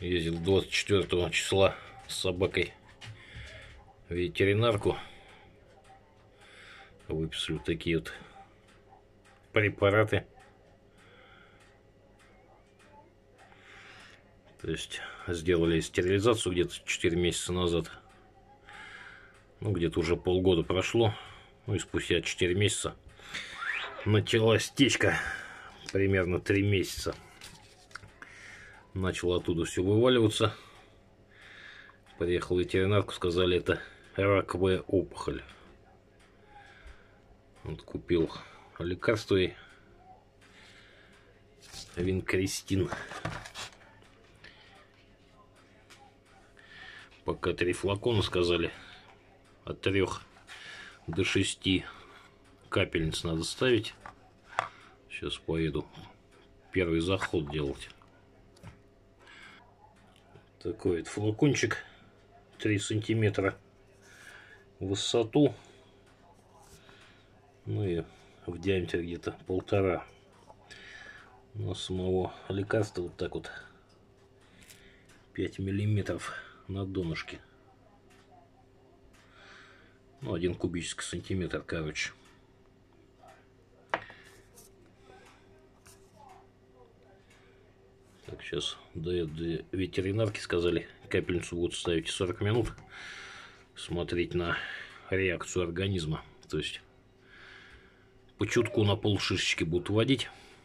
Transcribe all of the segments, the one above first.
Ездил 24 числа с собакой в ветеринарку. Выписали вот такие вот препараты. То есть сделали стерилизацию где-то 4 месяца назад. Ну, где-то уже полгода прошло. Ну и спустя 4 месяца началась течка. Примерно 3 месяца. Начало оттуда все вываливаться. Приехал в ветеринарку, сказали, это раковая опухоль. Вот купил лекарство и винкристин. Пока 3 флакона, сказали, от 3 до 6 капельниц надо ставить. Сейчас поеду первый заход делать. Такой вот флакончик, 3 сантиметра в высоту, ну и в диаметре где-то 1,5. Но самого лекарства вот так вот 5 миллиметров на донышке. Ну, 1 кубический сантиметр, короче. Так, сейчас до ветеринарки, сказали, капельницу будут ставить 40 минут. Смотреть на реакцию организма. То есть по чутку на полшишечки будут вводить.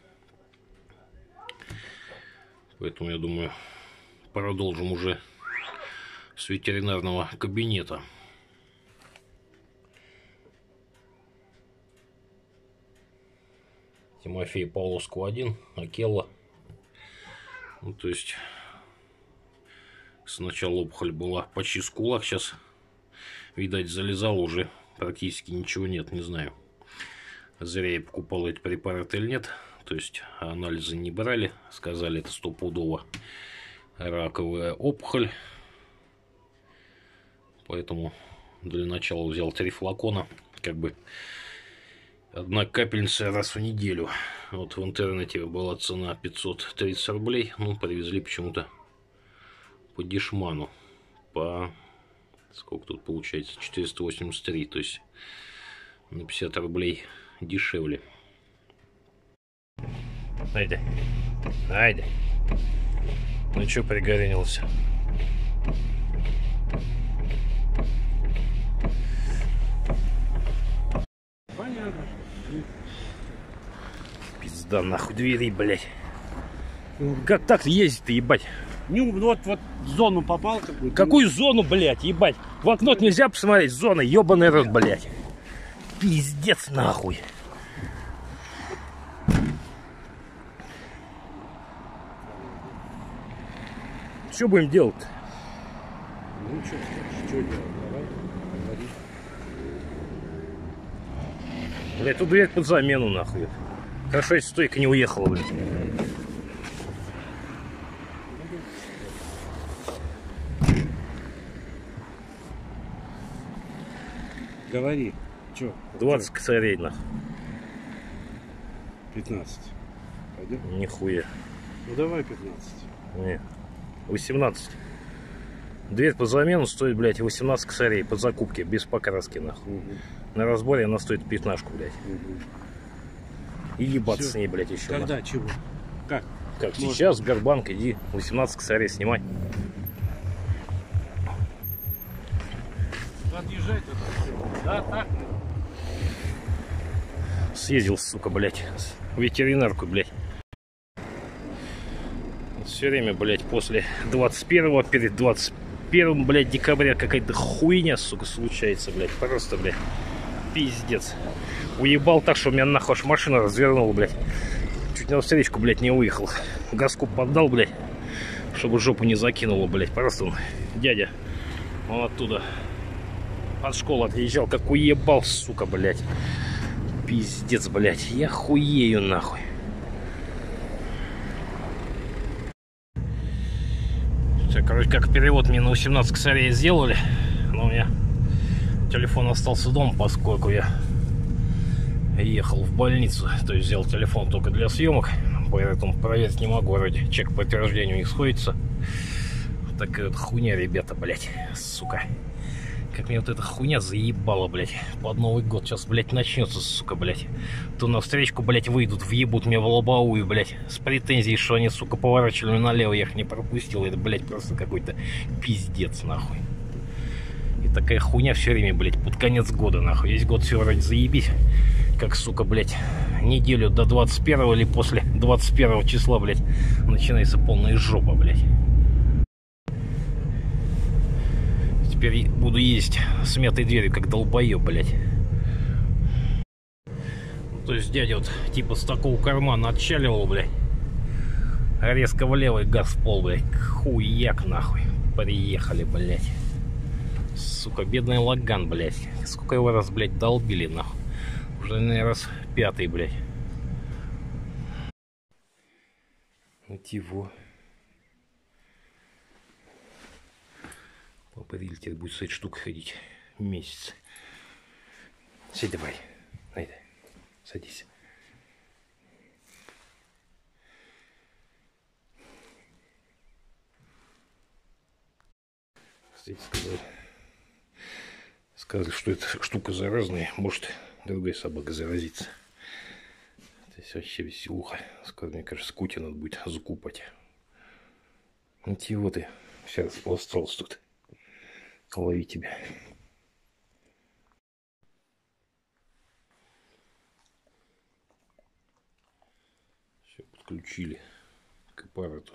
Поэтому, я думаю, продолжим уже с ветеринарного кабинета. Тимофей Павловского 1, Акелла. Ну, то есть сначала опухоль была почти с кулак, сейчас, видать, залезал, уже практически ничего нет, не знаю, зря я покупал эти препараты или нет. То есть анализы не брали, сказали, это стопудово раковая опухоль. Поэтому для начала взял 3 флакона, как бы 1 капельница раз в неделю. Вот в интернете была цена 530 рублей. Ну, привезли почему-то по дешману. По... сколько тут получается? 483. То есть на 50 рублей дешевле. Айда. Айда. Ну что пригоренился? Понятно. Пизда нахуй двери, блядь. Как так ездить-то, ебать? Ну вот в зону попал какую-то. Какую зону, блядь, ебать? В окно нельзя посмотреть, зона, ебаный рот, блядь. Пиздец нахуй. Что будем делать-то? Ну что делать? Давай, говори. Блядь, тут дверь под замену, нахуй. Хорошо, если стойка не уехала, блядь. Говори. Че? 20 косарей, нахуй. 15. Пойдем? Нихуя. Ну давай 15. Не. 18. Дверь под замену стоит, блядь, 18 косарей под закупки, без покраски, нахуй. Угу. На разборе она стоит 15, блядь. Угу. И ебаться Всё. с ней, блядь, еще. Когда? Нахуй. Чего? Как? Как Можно. сейчас, Сбербанк, иди, 18 косарей снимай. Подъезжай тут. Да, так. Съездил, сука, блядь, в ветеринарку, блядь. Все время, блядь, после 21-го, перед 21, блядь, декабря какая-то хуйня, сука, случается, блядь. Просто, блядь, пиздец. Уебал так, что у меня нахуй аж машина развернула, блядь. Чуть на встречку, блядь, не выехал. Газку поддал, блядь, чтобы жопу не закинуло, блядь. Просто он, дядя, он оттуда от школы отъезжал, как уебал, сука, блядь. Пиздец, блядь, я хуею, нахуй. Все, короче, как перевод мне на 18 косарей сделали. Но у меня телефон остался дома, поскольку я ехал в больницу. То есть взял телефон только для съемок. Поэтому проверить не могу, вроде чек подтверждения у них сходится. такая вот хуйня, ребята, блядь, сука. Как мне вот эта хуйня заебала, блядь. Под Новый год сейчас, блядь, начнется, сука, блядь. То на встречку, блядь, выйдут, въебут мне в лобовую, блядь. С претензией, что они, сука, поворачивали налево, я их не пропустил. Это, блядь, просто какой-то пиздец, нахуй. И такая хуйня все время, блядь, под конец года, нахуй. Весь год все вроде заебись. Как, сука, блядь, неделю до 21 или после 21 числа, блядь, начинается полная жопа, блядь. Теперь буду ездить с мятой дверью, как долбоеб, блядь. То есть дядя вот типа с такого кармана отчаливал, блядь. Резко в левый газ в пол, блядь. Хуяк, нахуй. Приехали, блядь. Сука, бедный Лаган, блядь. Сколько его раз, блядь, долбили, нахуй. Уже, наверное, раз 5-й, блядь. Вот его. Папа Риль теперь будет с этой штукой ходить месяц. Сядь давай. Найди. Садись. Кстати, сказали, что эта штука заразная. Может, другая собака заразится. То есть вообще веселуха. Скоро, мне кажется, Кути надо будет закупать. Вот его ты вся распластался тут. Лови тебя. Все подключили к аппарату.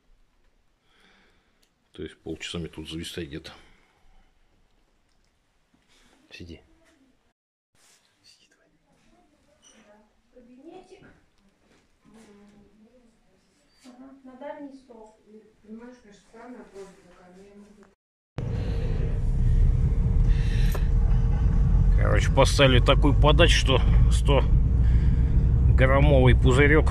То есть полчаса мне тут зависать где-то. Сиди. Кабинетик. Ага, на дальний стол. Понимаешь, конечно, странная просьба такая, но я могу. Короче, поставили такую подачу, что 100-граммовый пузырек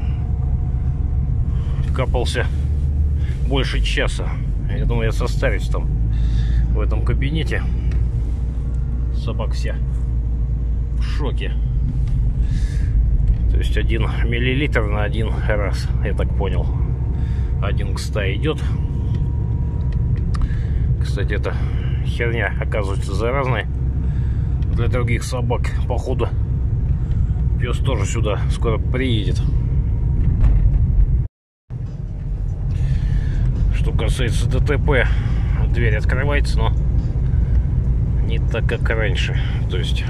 капался больше часа. Я думаю, я состарюсь там в этом кабинете. Собака вся в шоке. То есть 1 миллилитр на 1 раз, я так понял. 1 к 100 идет. Кстати, эта херня оказывается заразной для других собак. Походу, пес тоже сюда скоро приедет. Что касается ДТП, дверь открывается, но не так, как раньше. То есть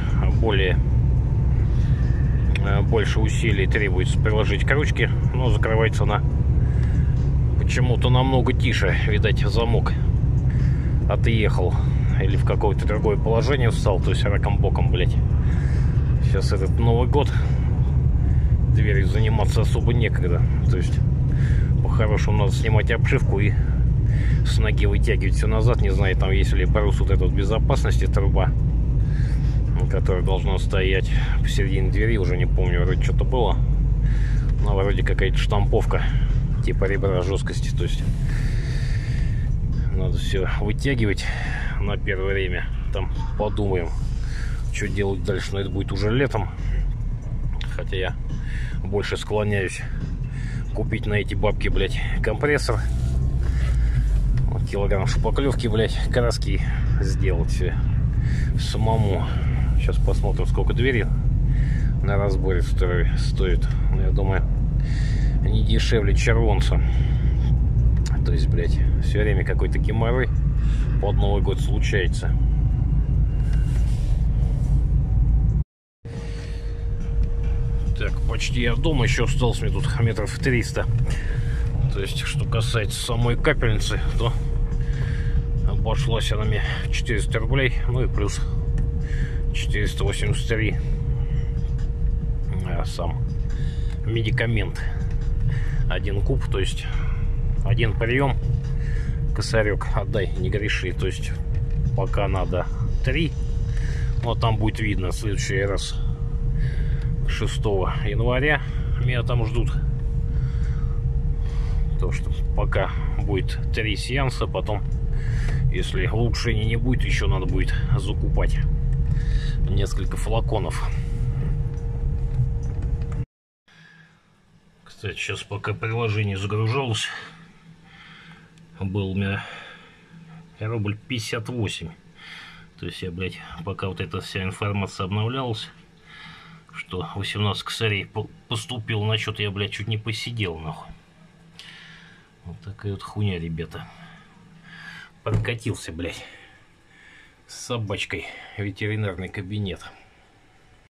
больше усилий требуется приложить к ручке, но закрывается она почему-то намного тише. Видать, замок отъехал или в какое-то другое положение встал, то есть раком-боком, блядь. Сейчас этот Новый год, дверью заниматься особо некогда. То есть по-хорошему надо снимать обшивку и с ноги вытягивать все назад. Не знаю, там есть ли брус вот этой вот безопасности, труба, которая должна стоять посередине двери, уже не помню, вроде что-то было. Но вроде какая-то штамповка типа ребра жесткости. То есть надо все вытягивать на первое время. Там подумаем, что делать дальше. Но это будет уже летом. Хотя я больше склоняюсь купить на эти бабки, блядь, компрессор. Вот килограмм шпаклевки, блядь, краски сделать все самому. Сейчас посмотрим, сколько двери на разборе стоит. Я думаю, не дешевле червонца. То есть, блядь, все время какой-то геморрой под Новый год случается. Так, почти я дома, еще осталось мне тут метров 300. То есть, что касается самой капельницы, то обошлась она мне 400 рублей, ну и плюс 483 сам медикамент. 1 куб, то есть 1 прием, косарек, отдай, не греши. То есть пока надо 3, но там будет видно в следующий раз 6 января меня там ждут. То что пока будет 3 сеанса, потом, если улучшений не будет, еще надо будет закупать несколько флаконов. Кстати, сейчас пока приложение загружалось, был у меня рубль 58. То есть я, блядь, пока вот эта вся информация обновлялась, что 18 косарей поступил на счет, я, блядь, чуть не посидел, нахуй. Вот такая вот хуйня, ребята. Подкатился, блядь, с собачкой в ветеринарный кабинет.